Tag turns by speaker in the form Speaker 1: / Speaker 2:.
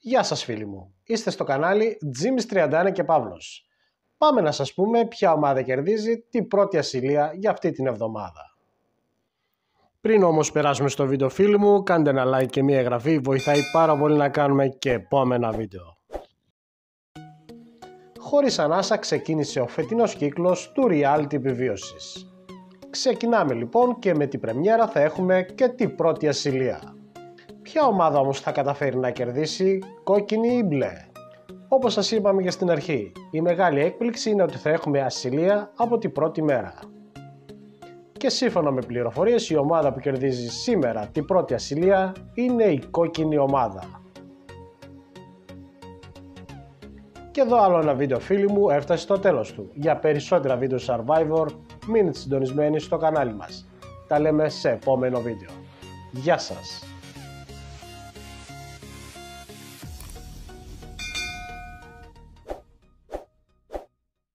Speaker 1: Γεια σας φίλοι μου, είστε στο κανάλι Jimmy's31 και Παύλος. Πάμε να σας πούμε ποια ομάδα κερδίζει την πρώτη ασυλία για αυτή την εβδομάδα. Πριν όμως περάσουμε στο βίντεο φίλοι μου, κάντε ένα like και μια εγγραφή, βοηθάει πάρα πολύ να κάνουμε και επόμενα βίντεο. Χωρίς ανάσα ξεκίνησε ο φετινός κύκλος του reality επιβίωσης. Ξεκινάμε λοιπόν και με την πρεμιέρα θα έχουμε και την πρώτη ασυλία. Ποια ομάδα όμως θα καταφέρει να κερδίσει, κόκκινη ή μπλε? Όπως σας είπαμε και στην αρχή, η μεγάλη έκπληξη είναι ότι θα έχουμε ασυλία από την πρώτη μέρα. Και σύμφωνα με πληροφορίες, η ομάδα που κερδίζει σήμερα την πρώτη ασυλία είναι η κόκκινη ομάδα. Και εδώ άλλο ένα βίντεο φίλοι μου έφτασε στο τέλος του. Για περισσότερα βίντεο Survivor μείνετε συντονισμένοι στο κανάλι μας. Τα λέμε σε επόμενο βίντεο. Γεια σας!